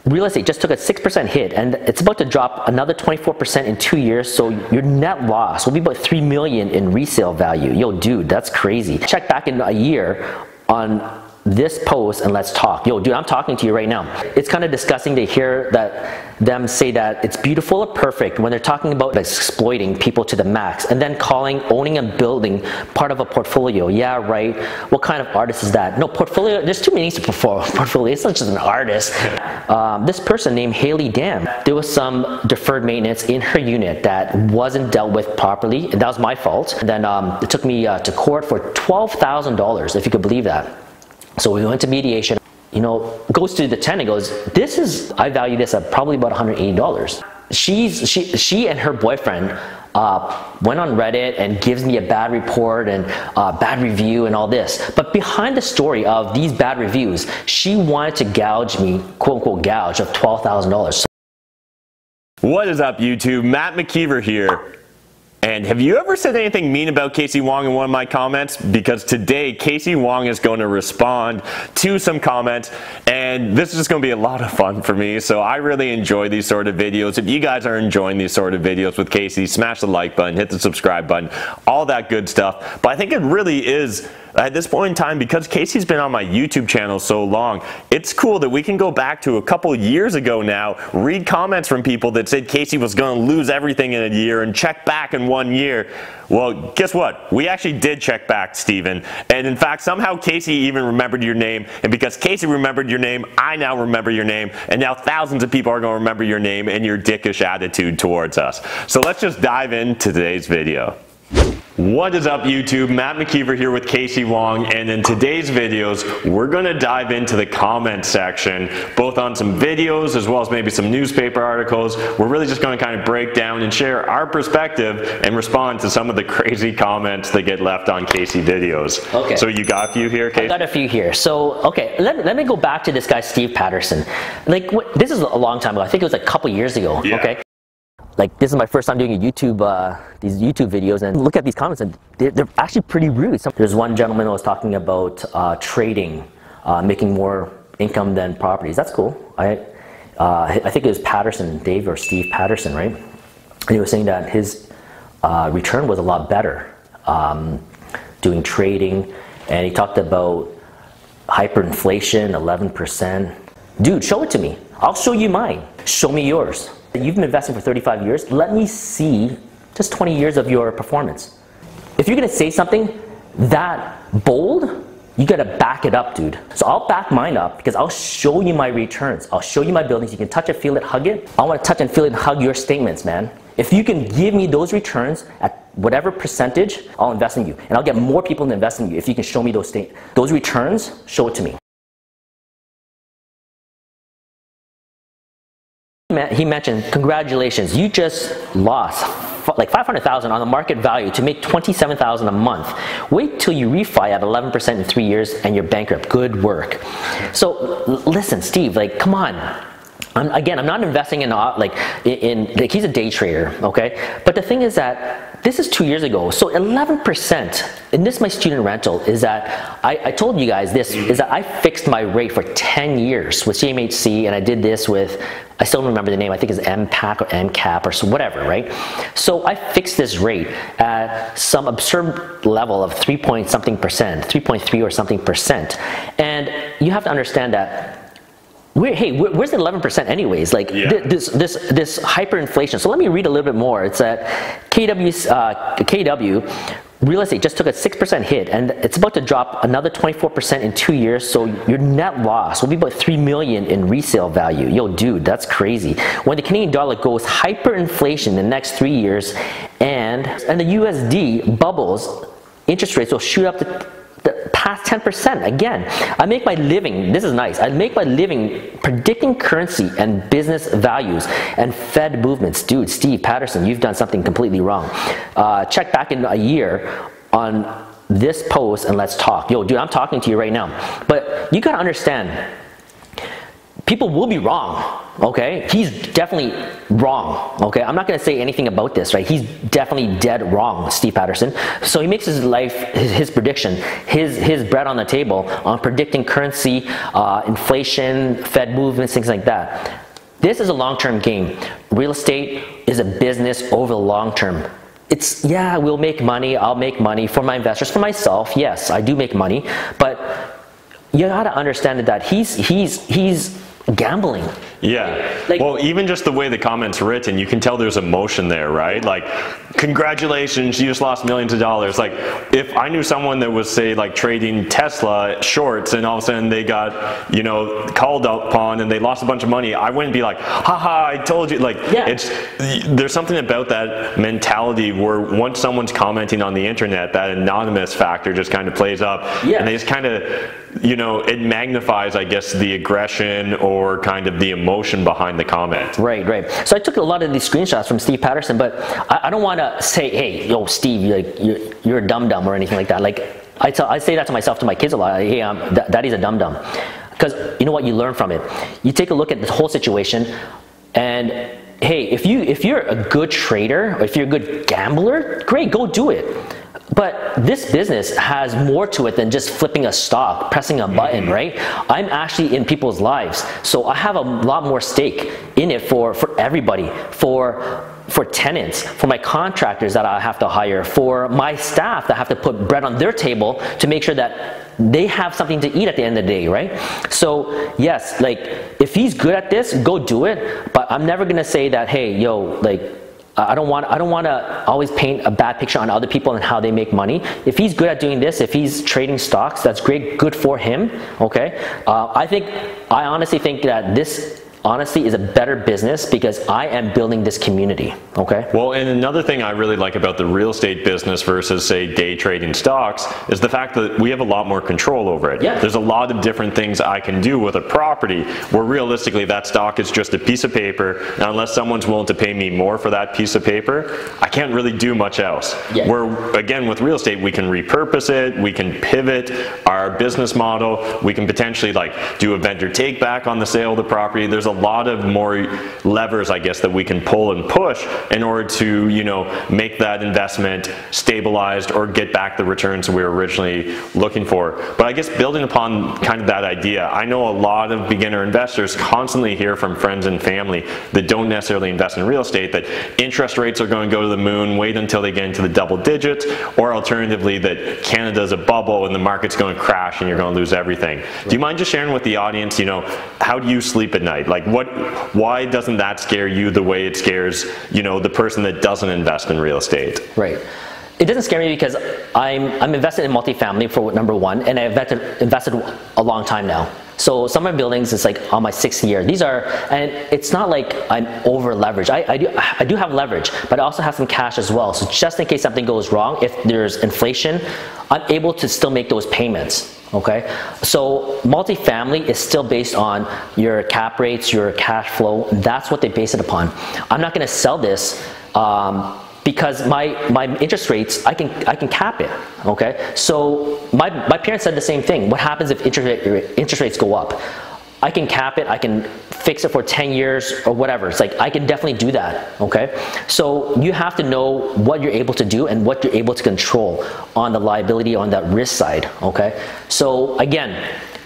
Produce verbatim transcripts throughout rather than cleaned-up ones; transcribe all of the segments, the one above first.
real estate just took a six percent hit, and it's about to drop another twenty-four percent in two years, so your net loss will be about three million dollars in resale value. Yo, dude, that's crazy. Check back in a year on this post and let's talk. Yo, dude, I'm talking to you right now. It's kind of disgusting to hear that them say that it's beautiful or perfect when they're talking about exploiting people to the max and then calling owning a building part of a portfolio. Yeah, right. What kind of artist is that? No, portfolio, there's too many to perform portfolio. It's not just an artist. Um, this person named Haley Dam, there was some deferred maintenance in her unit that wasn't dealt with properly, and that was my fault. And then um, it took me uh, to court for twelve thousand dollars, if you could believe that. So we went to mediation. You know, goes to the tenant, goes, this is, I value this at probably about one hundred eighty dollars. She's, she, she and her boyfriend uh, went on Reddit and gives me a bad report and uh, bad review and all this. But behind the story of these bad reviews, she wanted to gouge me, quote unquote gouge, of twelve thousand dollars. What is up, YouTube? Matt McKeever here. And have you ever said anything mean about Kasey Wong in one of my comments? Because today, Kasey Wong is going to respond to some comments, and this is just going to be a lot of fun for me. So I really enjoy these sort of videos. If you guys are enjoying these sort of videos with Kasey, smash the like button, hit the subscribe button, all that good stuff. But I think it really is, at this point in time, because Kasey's been on my YouTube channel so long, it's cool that we can go back to a couple years ago now, read comments from people that said Kasey was going to lose everything in a year, and check back in one year. Well, guess what? We actually did check back, Steven. And in fact, somehow Kasey even remembered your name. And because Kasey remembered your name, I now remember your name. And now thousands of people are going to remember your name and your dickish attitude towards us. So let's just dive into today's video. What is up, YouTube? Matt McKeever here with Kasey Wong, and in today's videos we're going to dive into the comment section, both on some videos as well as maybe some newspaper articles. We're really just going to kind of break down and share our perspective and respond to some of the crazy comments that get left on Kasey videos. Okay. So you got a few here, Kasey? I got a few here. So, okay, let, let me go back to this guy, Steve Patterson. Like, what, this is a long time ago. I think it was like a couple years ago, yeah. Okay? Like, this is my first time doing a YouTube, uh, these YouTube videos, and look at these comments, and they're, they're actually pretty rude. Some, there's one gentleman who was talking about uh, trading, uh, making more income than properties. That's cool. I, uh, I think it was Patterson, Dave or Steve Patterson, right? And he was saying that his uh, return was a lot better um, doing trading, and he talked about hyperinflation, eleven percent. Dude, show it to me. I'll show you mine. Show me yours. You've been investing for thirty-five years. Let me see just twenty years of your performance. If you're gonna say something that bold, you gotta back it up, dude. So I'll back mine up because I'll show you my returns. I'll show you my buildings. You can touch it, feel it, hug it. I wanna touch and feel it and hug your statements, man. If you can give me those returns at whatever percentage, I'll invest in you. And I'll get more people to invest in you if you can show me those state, those returns, show it to me. He mentioned, congratulations, you just lost like five hundred thousand dollars on the market value to make twenty-seven thousand dollars a month. Wait till you refi at eleven percent in three years and you're bankrupt. Good work. So listen, Steve, like, come on. I'm, again, I'm not investing in, like, in, in, like, he's a day trader, okay? But the thing is that this is two years ago. So eleven percent, and this is my student rental, is that I, I told you guys this, is that I fixed my rate for ten years with C M H C, and I did this with, I still don't remember the name, I think it's M PAC or M CAP or so, whatever, right? So I fixed this rate at some absurd level of three point something percent, three point three or something percent. And you have to understand that, We're, hey, where's the eleven percent anyways? Like, yeah. this this this hyperinflation. So let me read a little bit more. It's that K W uh, K W real estate just took a six percent hit, and it's about to drop another twenty-four percent in two years. So your net loss will be about three million in resale value. Yo, dude, that's crazy. When the Canadian dollar goes hyperinflation in the next three years, and and the U S D bubbles, interest rates will shoot up to the past ten percent. Again, I make my living, this is nice, I make my living predicting currency and business values and Fed movements. Dude, Steve Patterson, you've done something completely wrong. Uh, check back in a year on this post and let's talk. Yo, dude, I'm talking to you right now. But you gotta understand, people will be wrong, okay? He's definitely wrong, okay? I'm not gonna say anything about this, right? He's definitely dead wrong, Steve Patterson. So he makes his life, his, his prediction, his, his bread on the table on predicting currency, uh, inflation, Fed movements, things like that. This is a long-term game. Real estate is a business over the long term. It's, yeah, we'll make money, I'll make money for my investors, for myself, yes, I do make money, but you gotta understand that he's, he's, he's gambling. Yeah, like, well, even just the way the comment's written, you can tell there's emotion there, right? Like, congratulations, you just lost millions of dollars. Like, if I knew someone that was, say, like trading Tesla shorts and all of a sudden they got, you know, called upon and they lost a bunch of money, I wouldn't be like, haha, I told you. Like, yeah. it's, there's something about that mentality where once someone's commenting on the internet, that anonymous factor just kind of plays up, yeah. and they just kind of, you know, it magnifies, I guess, the aggression or kind of the emotion behind the comment. Right, right. So I took a lot of these screenshots from Steve Patterson, but I, I don't want to say, hey, yo, Steve, you're, like, you're, you're a dum-dum or anything like that. Like, I, tell, I say that to myself, to my kids a lot. Hey, um, th daddy's a dum-dum. Because you know what? You learn from it. You take a look at the whole situation, and hey, if, you, if you're a good trader, or if you're a good gambler, great, go do it. But this business has more to it than just flipping a stock, pressing a button, right? I'm actually in people's lives. So I have a lot more stake in it for, for everybody, for, for tenants, for my contractors that I have to hire, for my staff that have to put bread on their table to make sure that they have something to eat at the end of the day, right? So yes, like if he's good at this, go do it. But I'm never gonna say that, hey, yo, like, I don't want I don't want to always paint a bad picture on other people and how they make money. If he's good at doing this, if he's trading stocks, that's great, good for him, okay? Uh, I think, I honestly think that this honestly is a better business because I am building this community, okay? Well, and another thing I really like about the real estate business versus, say, day trading stocks is the fact that we have a lot more control over it. Yeah. There's a lot of different things I can do with a property where realistically that stock is just a piece of paper. Now, unless someone's willing to pay me more for that piece of paper, I can't really do much else. Yeah. Where, again, with real estate, we can repurpose it, we can pivot our business model, we can potentially like do a vendor take back on the sale of the property. There's a a lot of more levers, I guess, that we can pull and push in order to, you know, make that investment stabilized or get back the returns we were originally looking for. But I guess building upon kind of that idea, I know a lot of beginner investors constantly hear from friends and family that don't necessarily invest in real estate that interest rates are going to go to the moon, wait until they get into the double digits, or alternatively that Canada's a bubble and the market's going to crash and you're going to lose everything. Right. Do you mind just sharing with the audience, you know, how do you sleep at night? Like what, why doesn't that scare you the way it scares, you know, the person that doesn't invest in real estate? Right. It doesn't scare me because I'm, I'm invested in multifamily for number one, and I've invested, invested a long time now. So some of my buildings is like on my sixth year. These are, and it's not like I'm over leveraged. I, I, do, I do have leverage, but I also have some cash as well. So just in case something goes wrong, if there's inflation, I'm able to still make those payments. Okay, so multifamily is still based on your cap rates, your cash flow. That's what they base it upon. I'm not going to sell this um, because my my interest rates, I can I can cap it. Okay, so my my parents said the same thing. What happens if interest rate, interest rates go up? I can cap it, I can fix it for ten years or whatever. It's like, I can definitely do that, okay? So you have to know what you're able to do and what you're able to control on the liability, on that risk side, okay? So again,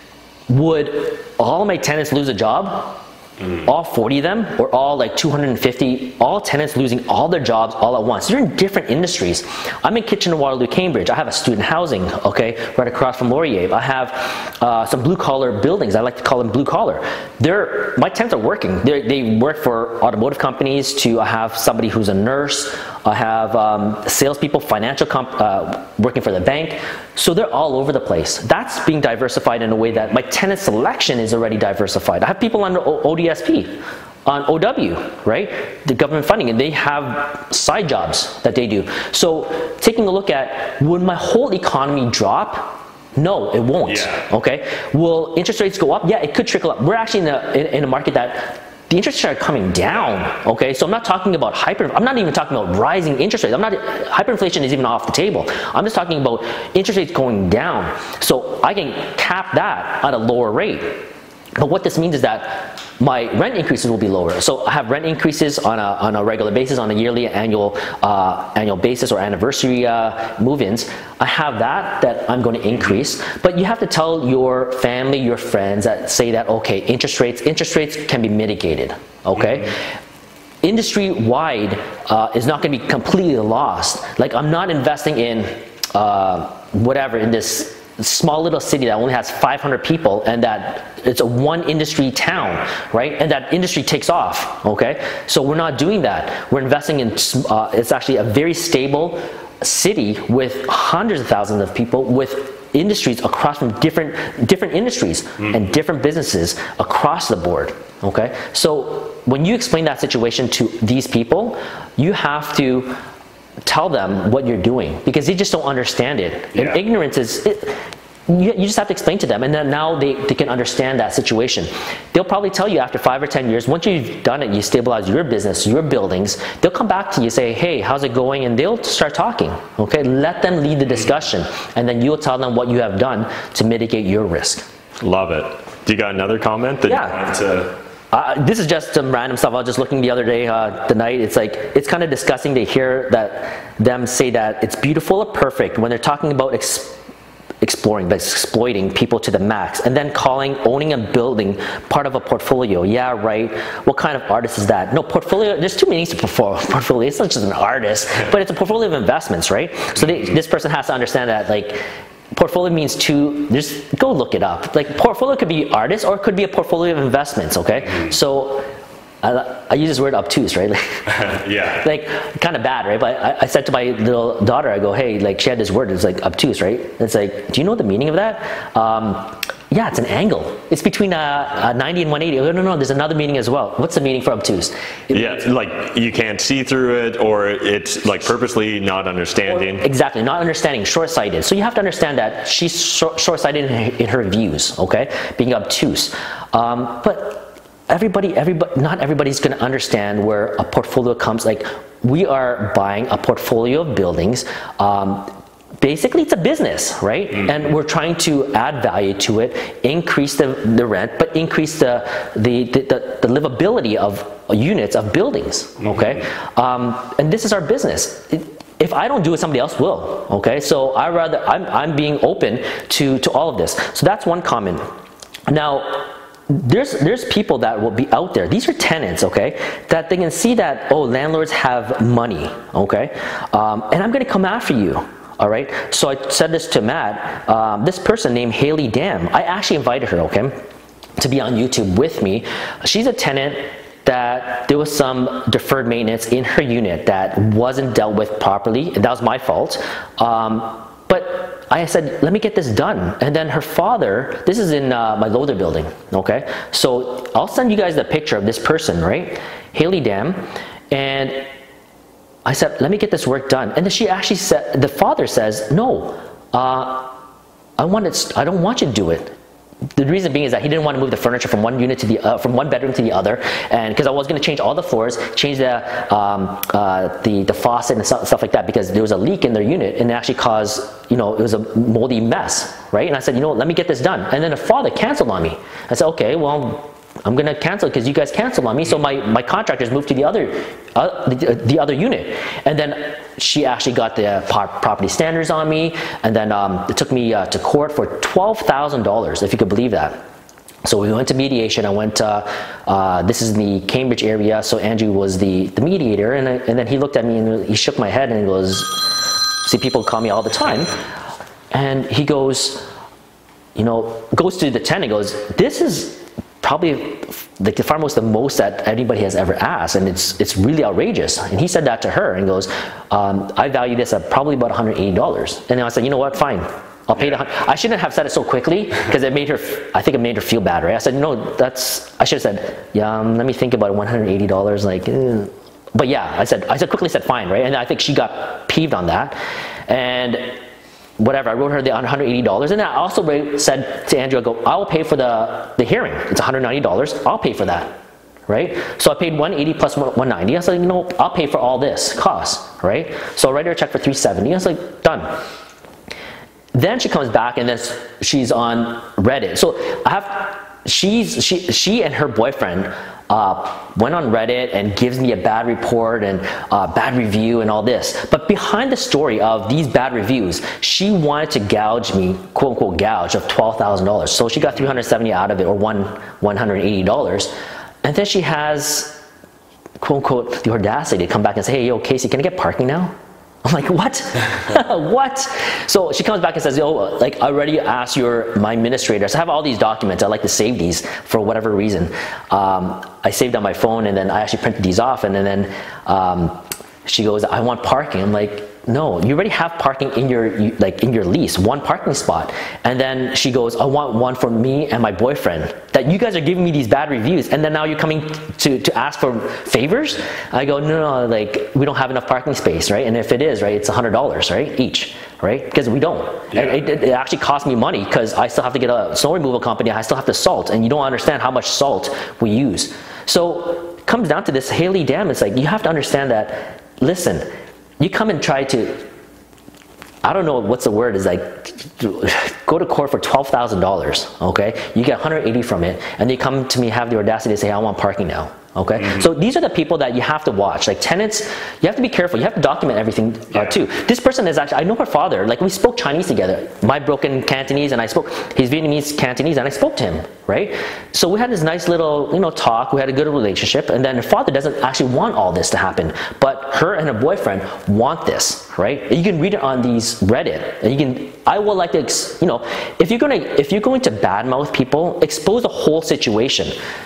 would all of my tenants lose a job? Mm. All forty of them, or all like two hundred fifty, all tenants losing all their jobs all at once. They're in different industries. I'm in Kitchener-Waterloo, Cambridge. I have a student housing, okay, right across from Laurier. I have uh, some blue-collar buildings. I like to call them blue-collar. They're, my tenants are working. They're, they work for automotive companies to, I have somebody who's a nurse. I have um, salespeople, financial comp, uh, working for the bank. So they're all over the place. That's being diversified in a way that my tenant selection is already diversified. I have people on O D S P, on O W, right? The government funding, and they have side jobs that they do. So taking a look at, would my whole economy drop? No, it won't, yeah. Okay? Will interest rates go up? Yeah, it could trickle up. We're actually in a, in, in a market that the interest rates are coming down, okay? So I'm not talking about hyper, I'm not even talking about rising interest rates. I'm not, hyperinflation is even off the table. I'm just talking about interest rates going down. So I can cap that at a lower rate. But what this means is that my rent increases will be lower. So I have rent increases on a, on a regular basis, on a yearly, annual, uh, annual basis or anniversary uh, move-ins. I have that, that I'm going to increase. But you have to tell your family, your friends that say that, okay, interest rates, interest rates can be mitigated, okay? Mm-hmm. Industry-wide uh, is not going to be completely lost. Like, I'm not investing in uh, whatever in this small little city that only has five hundred people and that it's a one industry town, right? And that industry takes off, okay? So we're not doing that. We're investing in, uh, it's actually a very stable city with hundreds of thousands of people with industries across from different, different industries mm. and different businesses across the board, okay? So when you explain that situation to these people, you have to tell them what you're doing because they just don't understand it. Yeah. And ignorance is, it, you, you just have to explain to them, and then now they, they can understand that situation. They'll probably tell you after five or ten years, once you've done it, you stabilize your business, your buildings, they'll come back to you and say, hey, how's it going? And they'll start talking, okay? Let them lead the discussion, and then you'll tell them what you have done to mitigate your risk. Love it. Do you got another comment that yeah. you wanted to... Uh, this is just some random stuff. I was just looking the other day, uh, the night. It's like, it's kind of disgusting to hear that them say that it's beautiful or perfect when they're talking about ex exploring, but exploiting people to the max, and then calling owning a building part of a portfolio. Yeah, right. What kind of artist is that? No, portfolio, there's two meanings to portfolio. It's not just an artist, but it's a portfolio of investments, right? So they, this person has to understand that, like, portfolio means two, just go look it up. Like, portfolio could be artists or it could be a portfolio of investments, okay? Mm-hmm. So I, I use this word obtuse, right? Like, yeah. Like, kind of bad, right? But I, I said to my little daughter, I go, hey, like, she had this word, it's like obtuse, right? It's like, do you know the meaning of that? Um, yeah, it's an angle. It's between a, a ninety and one eighty. Oh, no, no, there's another meaning as well. What's the meaning for obtuse? It, yeah, like you can't see through it, or it's like purposely not understanding. Or, exactly, not understanding, short-sighted. So you have to understand that she's short-sighted in her, in her views, okay? Being obtuse. Um, but everybody, everybody, not everybody's gonna understand where a portfolio comes. Like, we are buying a portfolio of buildings. Um, Basically, it's a business, right? Mm-hmm. And we're trying to add value to it, increase the, the rent, but increase the, the, the, the livability of units, of buildings, okay? Mm-hmm. um, and this is our business. It, if I don't do it, somebody else will, okay? So I rather, I'm, I'm being open to, to all of this. So that's one comment. Now, there's, there's people that will be out there, these are tenants, okay? That they can see that, oh, landlords have money, okay? Um, and I'm gonna come after you. All right, so I said this to Matt, um, this person named Haley Dam, I actually invited her, okay, to be on YouTube with me. She's a tenant that there was some deferred maintenance in her unit that wasn't dealt with properly. That was my fault. Um, but I said, let me get this done. And then her father, this is in uh, my Lother building, okay? So I'll send you guys the picture of this person, right? Haley Dam, and I said, let me get this work done. And then she actually said, the father says, no, uh, I, want it, I don't want you to do it. The reason being is that he didn't want to move the furniture from one unit to the, uh, from one bedroom to the other. And because I was going to change all the floors, change the, um, uh, the, the faucet and stuff, stuff like that, because there was a leak in their unit and it actually caused, you know, it was a moldy mess, right? And I said, you know what, let me get this done. And then the father canceled on me. I said, okay, well, I'm gonna cancel because you guys canceled on me. So my, my contractors moved to the other uh, the, the other unit, and then she actually got the property standards on me, and then um, it took me uh, to court for twelve thousand dollars, if you could believe that. So we went to mediation. I went. Uh, uh, this is in the Cambridge area. So Andrew was the the mediator, and I, and then he looked at me and he shook my head and he goes, "See, people call me all the time," and he goes, you know, goes to the tenant, goes, "This is probably like the far most the most that anybody has ever asked, and it's it's really outrageous." And he said that to her and goes, um, I value this at probably about one hundred eighty dollars. And then I said, you know what, fine, I'll pay the, I shouldn't have said it so quickly because it made her, I think it made her feel bad, right? I said, no, that's, I should have said, yeah, um, let me think about it, one hundred eighty dollars, like, eh. But yeah, I said, I said quickly said fine, right? And I think she got peeved on that. And whatever, I wrote her the one hundred eighty dollars, and then I also said to Andrew, I go, I will pay for the, the hearing. It's one hundred ninety dollars, I'll pay for that, right? So I paid one hundred eighty plus one hundred ninety. I was like, you know, I'll pay for all this cost, right? So I write her a check for three hundred seventy. I was like, done. Then she comes back and then she's on Reddit. So I have she's she she and her boyfriend uh, went on Reddit and gives me a bad report and uh, bad review and all this. But behind the story of these bad reviews, she wanted to gouge me, quote unquote gouge, of twelve thousand dollars. So she got three hundred seventy dollars out of it, or one one hundred eighty dollars. And then she has, quote unquote, the audacity to come back and say, hey, yo, Kasey, can I get parking now? I'm like, what? What? So she comes back and says, oh, like I already asked your, my administrators. I have all these documents. I like to save these for whatever reason. Um, I saved on my phone, and then I actually printed these off, and then, then um, she goes, I want parking. I'm like, no, you already have parking in your, you, like in your lease, one parking spot. And then she goes, I want one for me and my boyfriend. That you guys are giving me these bad reviews, and then now you're coming to, to ask for favors? I go, no, no, like we don't have enough parking space, right? And if it is, right, it's one hundred dollars, right, each, right? Because we don't. Yeah. And it, it actually costs me money because I still have to get a snow removal company. I still have to salt, and you don't understand how much salt we use. So it comes down to this Haley Dam. It's like you have to understand that, listen, you come and try to, I don't know what's the word, is like go to court for twelve thousand dollars, okay? You get one hundred eighty from it, and they come to me, have the audacity to say, I want parking now. Okay, mm-hmm. So these are the people that you have to watch. Like tenants, you have to be careful. You have to document everything uh, yeah. too. This person is actually, I know her father. Like we spoke Chinese together. My broken Cantonese, and I spoke his Vietnamese Cantonese, and I spoke to him, right? So we had this nice little, you know, talk. We had a good relationship, and then her father doesn't actually want all this to happen, but her and her boyfriend want this, right? And you can read it on these Reddit, and you can. I would like to, you know, if you're gonna, if you're going to badmouth people, expose the whole situation.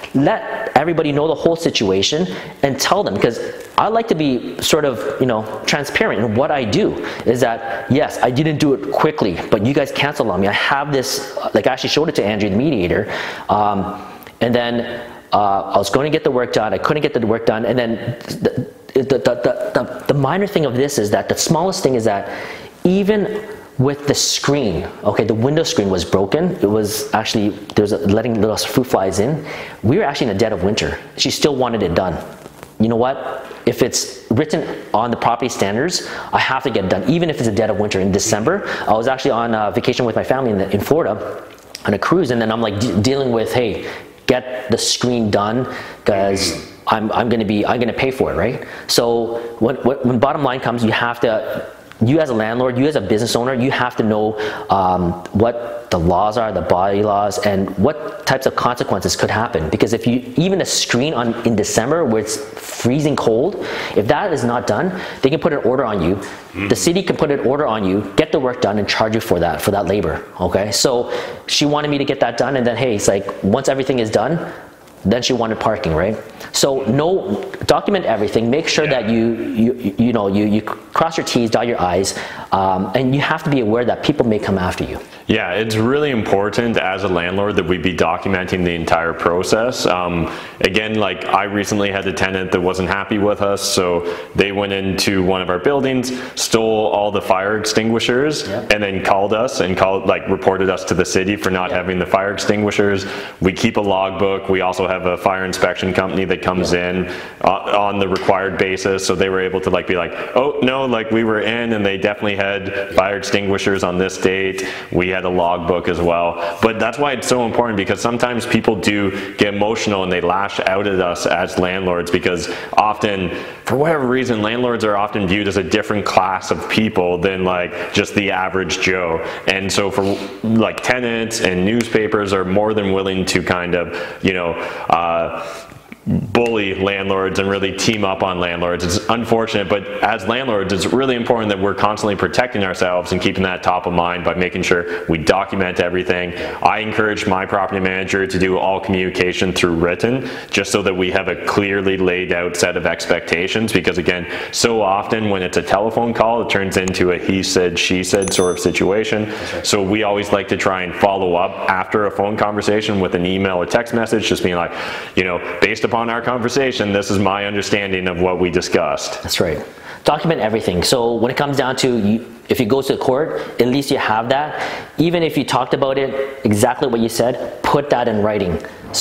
Let everybody know the whole situation and tell them, because I like to be sort of, you know, transparent in what I do. Is that, yes, I didn't do it quickly, but you guys canceled on me. I have this, like I actually showed it to Andrew, the mediator, um, and then uh, I was going to get the work done. I couldn't get the work done, and then the, the, the, the, the, the minor thing of this is that the smallest thing is that even with the screen, okay, the window screen was broken. It was actually, there was a, letting little fruit flies in. We were actually in the dead of winter. She still wanted it done. You know what? If it's written on the property standards, I have to get it done, even if it's a dead of winter. In December, I was actually on uh, vacation with my family in, the, in Florida on a cruise, and then I'm like de dealing with, hey, get the screen done, because I'm, I'm gonna be, I'm gonna pay for it, right? So when, when bottom line comes, you have to, you as a landlord, you as a business owner, you have to know um, what the laws are, the bylaws, and what types of consequences could happen. Because if you, even a screen on in December where it's freezing cold, if that is not done, they can put an order on you. Mm-hmm. The city can put an order on you, get the work done, and charge you for that, for that labor, okay? So she wanted me to get that done, and then, hey, it's like, once everything is done, then she wanted parking, right? So no, document everything. Make sure yeah. that you, you, you know, you, you cross your T's, dot your I's, um, and you have to be aware that people may come after you. Yeah, it's really important as a landlord that we be documenting the entire process. Um, again, like I recently had a tenant that wasn't happy with us, so they went into one of our buildings, stole all the fire extinguishers, yep. and then called us and called, like, reported us to the city for not yep. having the fire extinguishers. We keep a logbook. We also have a fire inspection company that comes yep. in uh, on the required basis, so they were able to like be like, oh no, like we were in and they definitely had fire extinguishers on this date. We had a logbook as well. But that's why it's so important, because sometimes people do get emotional and they lash out at us as landlords, because often, for whatever reason, landlords are often viewed as a different class of people than like just the average Joe. And so for like tenants and newspapers are more than willing to kind of, you know, uh, bully landlords and really team up on landlords. It's unfortunate, but as landlords, it's really important that we're constantly protecting ourselves and keeping that top of mind by making sure we document everything. I encourage my property manager to do all communication through written, just so that we have a clearly laid out set of expectations, because again, so often when it's a telephone call, it turns into a he said, she said sort of situation. Right. So we always like to try and follow up after a phone conversation with an email or text message, just being like, you know, based upon our conversation, this is my understanding of what we discussed. That's right. Document everything. So when it comes down to, you, if you go to court, at least you have that. Even if you talked about it, exactly what you said, put that in writing.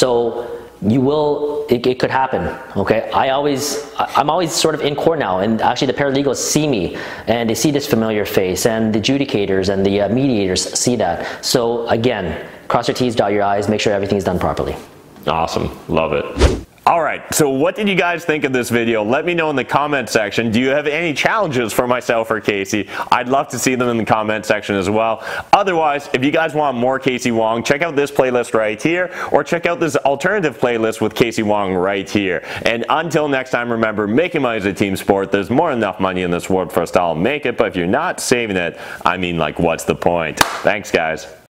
So you will, it, it could happen, okay? I always, I'm always sort of in court now, and actually the paralegals see me, and they see this familiar face, and the adjudicators and the uh, mediators see that. So again, cross your T's, dot your I's, make sure everything's done properly. Awesome, love it. All right, so what did you guys think of this video? Let me know in the comment section. Do you have any challenges for myself or Kasey? I'd love to see them in the comment section as well. Otherwise, if you guys want more Kasey Wong, check out this playlist right here, or check out this alternative playlist with Kasey Wong right here. And until next time, remember, making money is a team sport. There's more than enough money in this world for us to all make it, but if you're not saving it, I mean, like, what's the point? Thanks, guys.